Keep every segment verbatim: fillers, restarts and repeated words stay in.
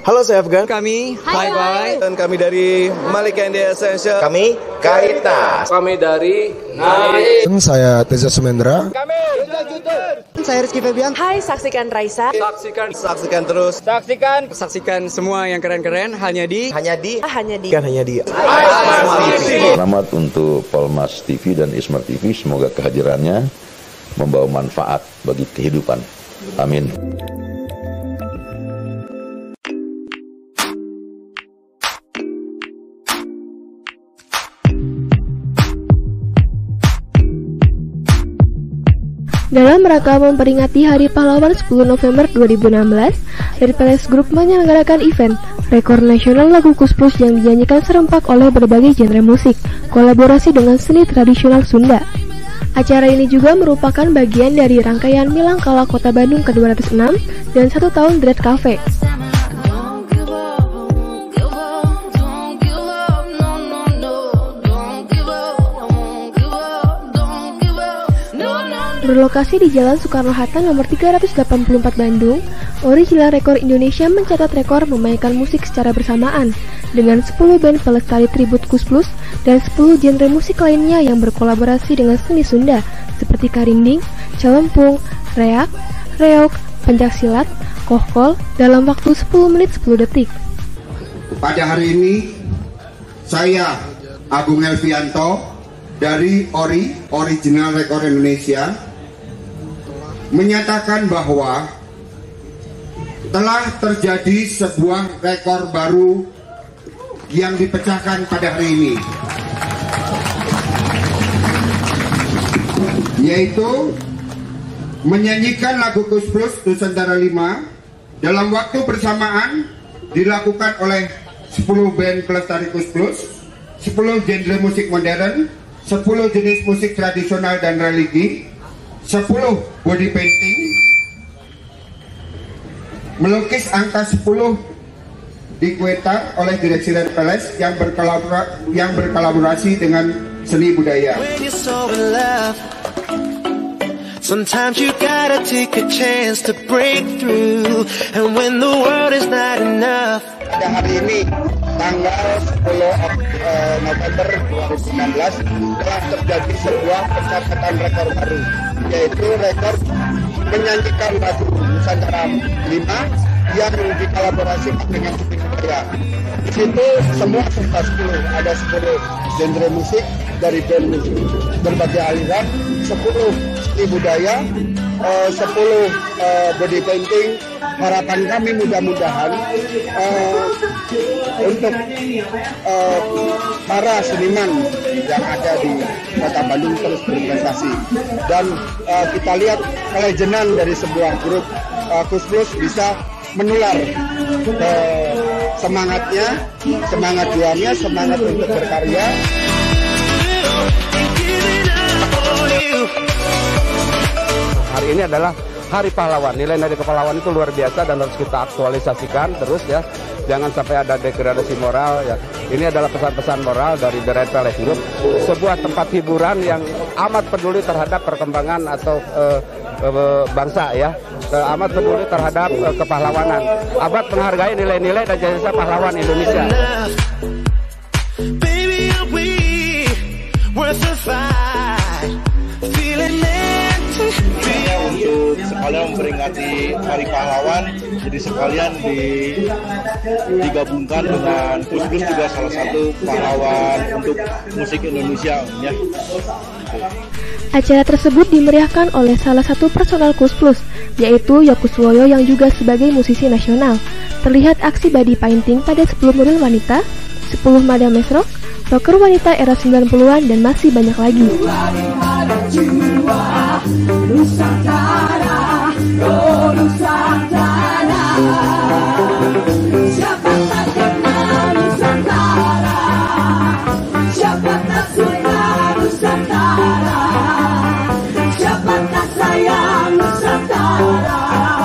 Halo, saya Afgan. Kami Bye Bye. Dan kami dari Malik and the Essential. Kami Kaita. Kami dari Nari. Saya Teza Sumendra. Kami Saya Rizky Febian. Hai, saksikan Raisa. Saksikan Saksikan terus. Saksikan Saksikan semua yang keren-keren hanya di Hanya di Hanya di Kan hanya dia. Selamat untuk Polmas T V dan Ismart T V. Semoga kehadirannya membawa manfaat bagi kehidupan. Amin. Dalam rangka memperingati Hari Pahlawan sepuluh November dua ribu enam belas, Redpalace Group menyelenggarakan event Rekor Nasional Lagu Kus Plus yang dinyanyikan serempak oleh berbagai genre musik, kolaborasi dengan seni tradisional Sunda. Acara ini juga merupakan bagian dari rangkaian Milangkala Kota Bandung ke dua ratus enam dan satu tahun Dread Cafe. Berlokasi di Jalan Soekarno-Hatta nomor tiga ratus delapan puluh empat Bandung, Original Rekor Indonesia mencatat rekor memainkan musik secara bersamaan dengan sepuluh band pelestari tribut Kus Plus dan sepuluh genre musik lainnya yang berkolaborasi dengan seni Sunda seperti karinding, celempung, reak, reok, pencaksilat, kohkol dalam waktu sepuluh menit sepuluh detik. Pada hari ini, saya Agung Elvianto dari O R I, Original Rekor Indonesia, menyatakan bahwa telah terjadi sebuah rekor baru yang dipecahkan pada hari ini, yaitu menyanyikan lagu Kus Plus Nusantara lima dalam waktu bersamaan dilakukan oleh sepuluh band pelestari Kus Plus, sepuluh genre musik modern, sepuluh jenis musik tradisional dan religi, sepuluh body painting, melukis angka sepuluh di Kueta oleh Direksi Redpalace yang berkolabora, yang berkolaborasi dengan seni budaya. Sometimes you gotta take a chance to break through, and when the world is not enough. Pada hari ini, tanggal sepuluh November dua ribu enam belas, telah terjadi sebuah pencapaian rekor baru, yaitu rekor menyanyikan lagu Nusantara lima yang dikolaborasikan dengan seni budaya. Di situ semua serta sepuluh, ada sepuluh genre musik dari band musik berbagai aliran, sepuluh seni budaya, uh, sepuluh uh, body painting. Harapan kami mudah-mudahan uh, untuk uh, para seniman yang ada di Kota Bandung terus berprestasi, dan uh, kita lihat kelejenan dari sebuah grup uh, Kus Plus bisa menular ke semangatnya, semangat juangnya, semangat untuk berkarya. Hari ini adalah Hari Pahlawan. Nilai-nilai kepahlawan itu luar biasa dan harus kita aktualisasikan terus ya. Jangan sampai ada degradasi moral ya. Ini adalah pesan-pesan moral dari The Redpalace Group, sebuah tempat hiburan yang amat peduli terhadap perkembangan atau uh, uh, bangsa ya. Uh, amat peduli terhadap uh, kepahlawanan. Amat menghargai nilai-nilai dan jasa pahlawan Indonesia. Baby, are we worth the fight? Feeling untuk sekalian memperingati Hari Pahlawan, jadi sekalian di, digabungkan dengan Kus Plus juga salah satu pahlawan untuk musik Indonesia ya. Acara tersebut dimeriahkan oleh salah satu personal Kus Plus, yaitu Yokuswoyo yang juga sebagai musisi nasional. Terlihat aksi body painting pada sepuluh model wanita, sepuluh madam rock, rocker wanita era sembilan puluhan, dan masih banyak lagi. Nusantara, oh Nusantara, siapa tak kenal Nusantara, siapa tak suka Nusantara, siapa tak sayang Nusantara.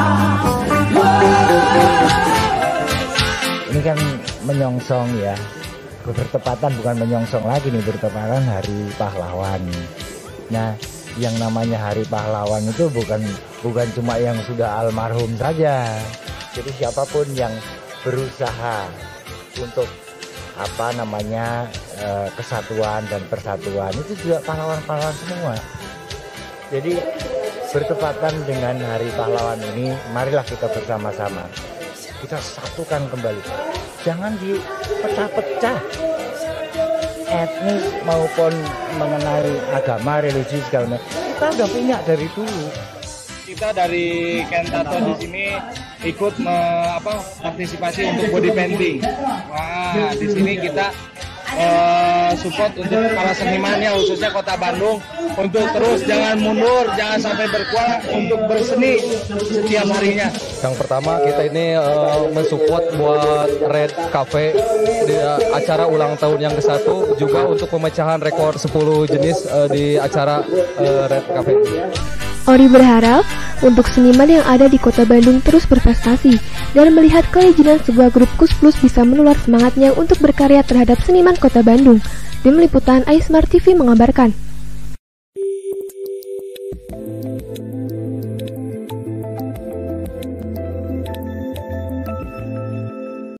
Ini kan menyongsong ya, bertepatan bukan menyongsong lagi nih, bertepatan Hari Pahlawan. Nah, yang namanya Hari Pahlawan itu bukan bukan cuma yang sudah almarhum saja. Jadi siapapun yang berusaha untuk apa namanya eh, kesatuan dan persatuan, itu juga pahlawan-pahlawan semua. Jadi bertepatan dengan Hari Pahlawan ini, marilah kita bersama-sama kita satukan kembali. Jangan dipecah-pecah etnis maupun mengenai agama, religi segala macam. Kita udah punya dari dulu. Kita dari Kentato di sini ikut me, apa, partisipasi untuk body painting. Wah, di sini kita uh, support untuk para senimannya, khususnya Kota Bandung, untuk terus jangan mundur, jangan sampai berkuah untuk berseni setiap harinya. Yang pertama kita ini uh, mensupport buat Red Cafe di uh, acara ulang tahun yang ke satu, juga untuk pemecahan rekor sepuluh jenis uh, di acara uh, Red Cafe. Ori berharap untuk seniman yang ada di Kota Bandung terus berprestasi dan melihat kelejinan sebuah grup Kus Plus bisa menular semangatnya untuk berkarya terhadap seniman Kota Bandung. Tim Liputan iSmart T V mengabarkan.